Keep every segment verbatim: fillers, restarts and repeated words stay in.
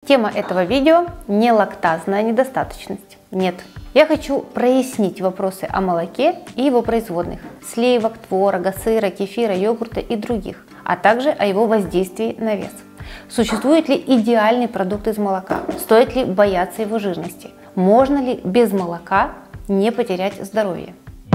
Тема этого видео – не лактазная недостаточность. Нет. Я хочу прояснить вопросы о молоке и его производных – сливок, творога, сыра, кефира, йогурта и других, а также о его воздействии на вес. Существует ли идеальный продукт из молока? Стоит ли бояться его жирности? Можно ли без молока не потерять здоровье?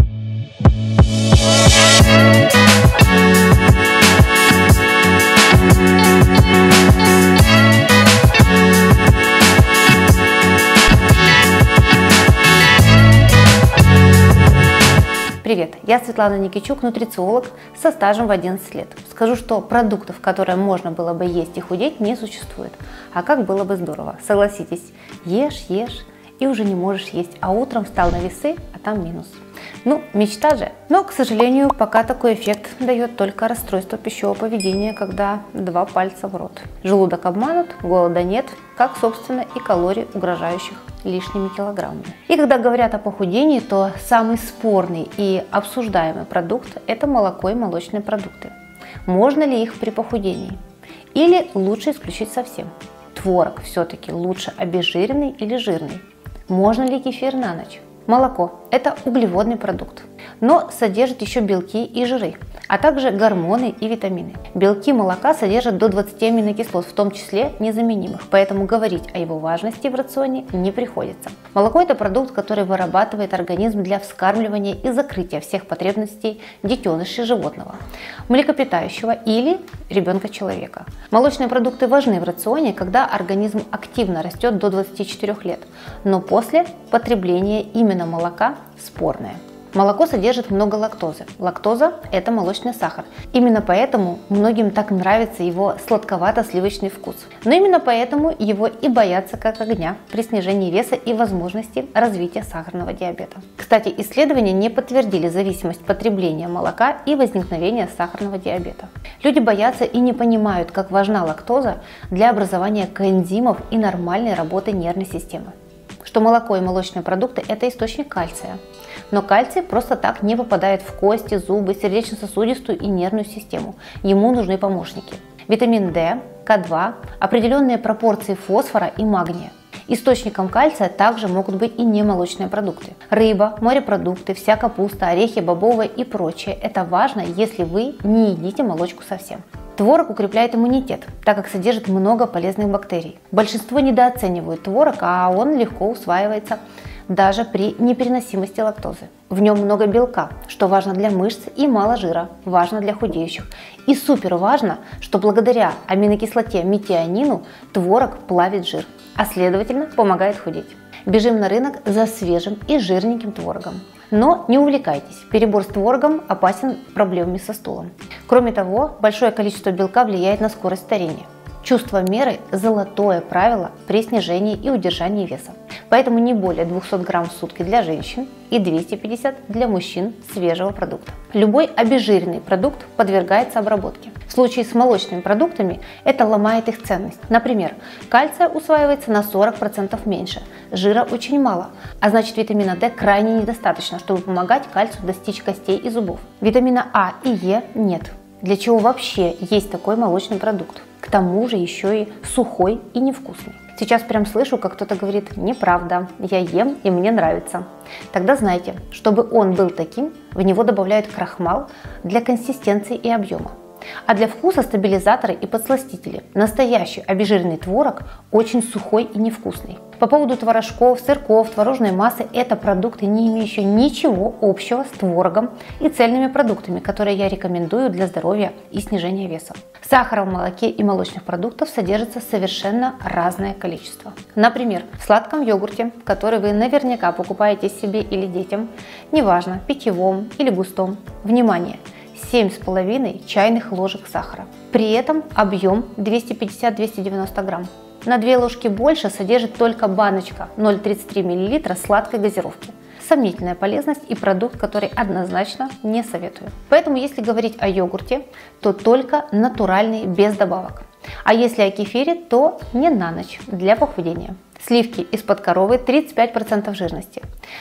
Привет, я Светлана Никичук, нутрициолог со стажем в одиннадцать лет. Скажу, что продуктов, которые можно было бы есть и худеть, не существует. А как было бы здорово, согласитесь, ешь, ешь и уже не можешь есть, а утром встал на весы, а там минус. Ну, мечта же. Но, к сожалению, пока такой эффект дает только расстройство пищевого поведения, когда два пальца в рот. Желудок обманут, голода нет, как, собственно, и калорий, угрожающих лишними килограммами. И когда говорят о похудении, то самый спорный и обсуждаемый продукт – это молоко и молочные продукты. Можно ли их при похудении? Или лучше исключить совсем? Творог все-таки лучше обезжиренный или жирный? Можно ли кефир на ночь? Молоко – это углеводный продукт, но содержит еще белки и жиры, а также гормоны и витамины. Белки молока содержат до двадцати аминокислот, в том числе незаменимых, поэтому говорить о его важности в рационе не приходится. Молоко – это продукт, который вырабатывает организм для вскармливания и закрытия всех потребностей детенышей животного, млекопитающего или ребенка человека. Молочные продукты важны в рационе, когда организм активно растет до двадцати четырёх лет, но после потребления именно молока спорное. Молоко содержит много лактозы. Лактоза – это молочный сахар. Именно поэтому многим так нравится его сладковато-сливочный вкус. Но именно поэтому его и боятся как огня при снижении веса и возможности развития сахарного диабета. Кстати, исследования не подтвердили зависимость потребления молока и возникновения сахарного диабета. Люди боятся и не понимают, как важна лактоза для образования коэнзимов и нормальной работы нервной системы. Что молоко и молочные продукты – это источник кальция. Но кальций просто так не попадает в кости, зубы, сердечно-сосудистую и нервную систему. Ему нужны помощники. Витамин D, К два, определенные пропорции фосфора и магния. Источником кальция также могут быть и немолочные продукты. Рыба, морепродукты, вся капуста, орехи, бобовые и прочее. Это важно, если вы не едите молочку совсем. Творог укрепляет иммунитет, так как содержит много полезных бактерий. Большинство недооценивают творог, а он легко усваивается даже при непереносимости лактозы. В нем много белка, что важно для мышц, и мало жира, важно для худеющих. И супер важно, что благодаря аминокислоте метионину творог плавит жир, а следовательно помогает худеть. Бежим на рынок за свежим и жирненьким творогом. Но не увлекайтесь, перебор с творогом опасен проблемами со стулом. Кроме того, большое количество белка влияет на скорость старения. Чувство меры – золотое правило при снижении и удержании веса. Поэтому не более двухсот грамм в сутки для женщин и двухсот пятидесяти для мужчин свежего продукта. Любой обезжиренный продукт подвергается обработке. В случае с молочными продуктами это ломает их ценность. Например, кальция усваивается на сорок процентов меньше, жира очень мало, а значит витамина D крайне недостаточно, чтобы помогать кальцию достичь костей и зубов. Витамина А и Е нет. Для чего вообще есть такой молочный продукт? К тому же еще и сухой и невкусный. Сейчас прям слышу, как кто-то говорит: неправда, я ем и мне нравится. Тогда знайте, чтобы он был таким, в него добавляют крахмал для консистенции и объема. А для вкуса стабилизаторы и подсластители. Настоящий обезжиренный творог очень сухой и невкусный. По поводу творожков, сырков, творожной массы – это продукты, не имеющие ничего общего с творогом и цельными продуктами, которые я рекомендую для здоровья и снижения веса. Сахара в молоке и молочных продуктах содержится совершенно разное количество. Например, в сладком йогурте, который вы наверняка покупаете себе или детям, неважно, питьевом или густом, внимание! семь с половиной чайных ложек сахара. При этом объем двести пятьдесят — двести девяносто грамм. На две ложки больше содержит только баночка ноль целых тридцать три миллилитра сладкой газировки. Сомнительная полезность и продукт, который однозначно не советую. Поэтому, если говорить о йогурте, то только натуральный, без добавок. А если о кефире, то не на ночь, для похудения. Сливки из-под коровы тридцать пять процентов жирности,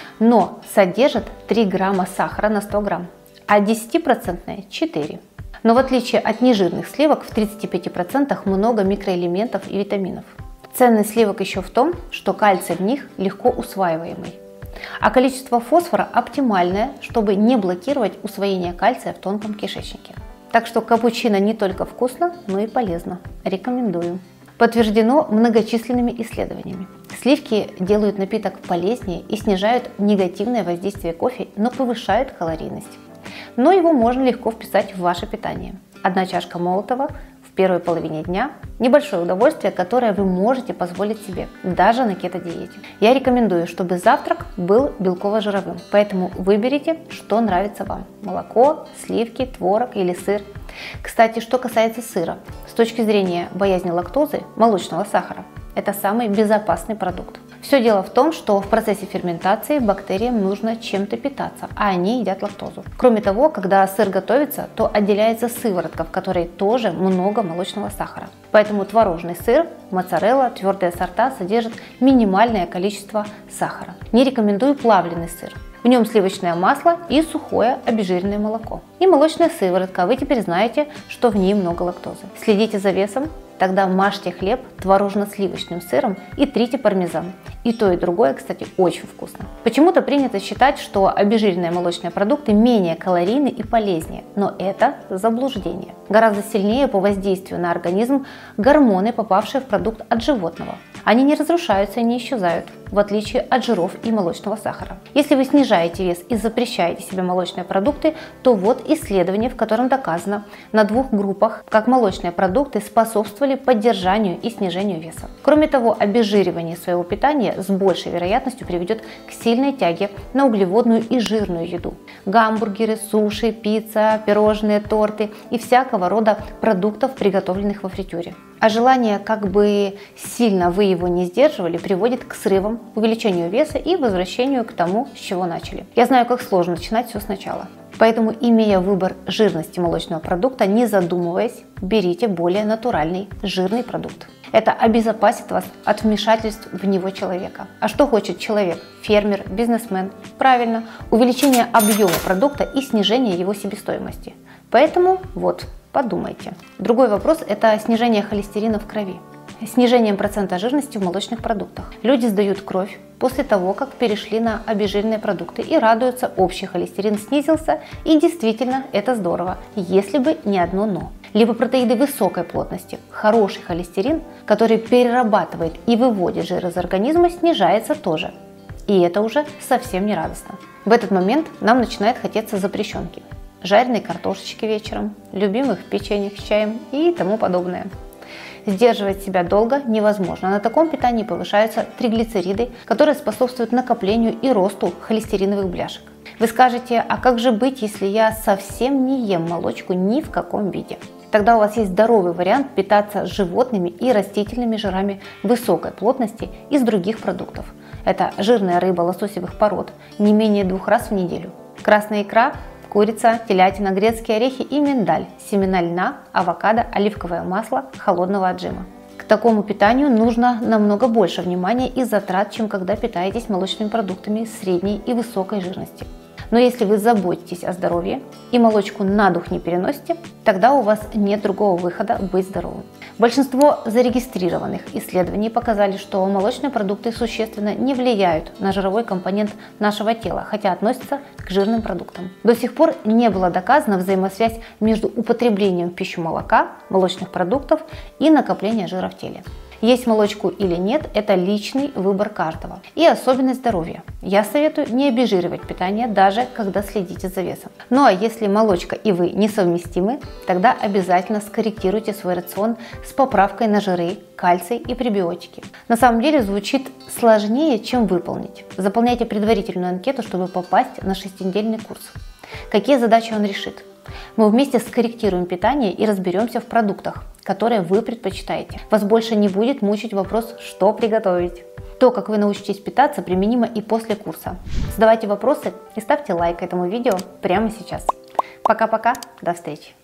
но содержат три грамма сахара на сто грамм. А десятипроцентные четыре. Но в отличие от нежирных сливок, в тридцати пяти процентах много микроэлементов и витаминов. Ценность сливок еще в том, что кальций в них легко усваиваемый, а количество фосфора оптимальное, чтобы не блокировать усвоение кальция в тонком кишечнике. Так что капучино не только вкусно, но и полезно. Рекомендую. Подтверждено многочисленными исследованиями. Сливки делают напиток полезнее и снижают негативное воздействие кофе, но повышают калорийность. Но его можно легко вписать в ваше питание. Одна чашка молотого в первой половине дня – небольшое удовольствие, которое вы можете позволить себе, даже на кето-диете. Я рекомендую, чтобы завтрак был белково-жировым, поэтому выберите, что нравится вам – молоко, сливки, творог или сыр. Кстати, что касается сыра, с точки зрения боязни лактозы, молочного сахара, это самый безопасный продукт. Все дело в том, что в процессе ферментации бактериям нужно чем-то питаться, а они едят лактозу. Кроме того, когда сыр готовится, то отделяется сыворотка, в которой тоже много молочного сахара. Поэтому творожный сыр, моцарелла, твердые сорта содержат минимальное количество сахара. Не рекомендую плавленый сыр. В нем сливочное масло и сухое обезжиренное молоко. И молочная сыворотка, вы теперь знаете, что в ней много лактозы. Следите за весом, тогда мажьте хлеб творожно-сливочным сыром и трите пармезан. И то, и другое, кстати, очень вкусно. Почему-то принято считать, что обезжиренные молочные продукты менее калорийны и полезнее, но это заблуждение. Гораздо сильнее по воздействию на организм гормоны, попавшие в продукт от животного. Они не разрушаются и не исчезают, в отличие от жиров и молочного сахара. Если вы снижаете вес и запрещаете себе молочные продукты, то вот исследование, в котором доказано на двух группах, как молочные продукты способствовали поддержанию и снижению веса. Кроме того, обезжиривание своего питания с большей вероятностью приведет к сильной тяге на углеводную и жирную еду. Гамбургеры, суши, пицца, пирожные, торты и всякого рода продуктов, приготовленных во фритюре. А желание, как бы сильно вы его не сдерживали, приводит к срывам, увеличению веса и возвращению к тому, с чего начали. Я знаю, как сложно начинать все сначала. Поэтому, имея выбор жирности молочного продукта, не задумываясь, берите более натуральный жирный продукт. Это обезопасит вас от вмешательств в него человека. А что хочет человек? Фермер, бизнесмен? Правильно, увеличение объема продукта и снижение его себестоимости. Поэтому вот, подумайте. Другой вопрос – это снижение холестерина в крови. Снижением процента жирности в молочных продуктах. Люди сдают кровь после того, как перешли на обезжиренные продукты и радуются, общий холестерин снизился, и действительно это здорово, если бы не одно но. Липопротеиды высокой плотности, хороший холестерин, который перерабатывает и выводит жир из организма, снижается тоже. И это уже совсем не радостно. В этот момент нам начинает хотеться запрещенки. Жареной картошечки вечером, любимых печеньев с чаем и тому подобное. Сдерживать себя долго невозможно. На таком питании повышаются триглицериды, которые способствуют накоплению и росту холестериновых бляшек. Вы скажете, а как же быть, если я совсем не ем молочку ни в каком виде? Тогда у вас есть здоровый вариант питаться животными и растительными жирами высокой плотности из других продуктов. Это жирная рыба лососевых пород не менее двух раз в неделю, красная икра, курица, телятина, грецкие орехи и миндаль, семена льна, авокадо, оливковое масло, холодного отжима. К такому питанию нужно намного больше внимания и затрат, чем когда питаетесь молочными продуктами средней и высокой жирности. Но если вы заботитесь о здоровье и молочку на дух не переносите, тогда у вас нет другого выхода быть здоровым. Большинство зарегистрированных исследований показали, что молочные продукты существенно не влияют на жировой компонент нашего тела, хотя относятся к жирным продуктам. До сих пор не была доказана взаимосвязь между употреблением в пищу молока, молочных продуктов и накоплением жира в теле. Есть молочку или нет – это личный выбор каждого и особенность здоровья. Я советую не обезжиривать питание, даже когда следите за весом. Ну а если молочка и вы несовместимы, тогда обязательно скорректируйте свой рацион с поправкой на жиры, кальций и пребиотики. На самом деле звучит сложнее, чем выполнить. Заполняйте предварительную анкету, чтобы попасть на шестинедельный курс. Какие задачи он решит? Мы вместе скорректируем питание и разберемся в продуктах, которые вы предпочитаете. Вас больше не будет мучить вопрос, что приготовить. То, как вы научитесь питаться, применимо и после курса. Задавайте вопросы и ставьте лайк этому видео прямо сейчас. Пока-пока, до встречи!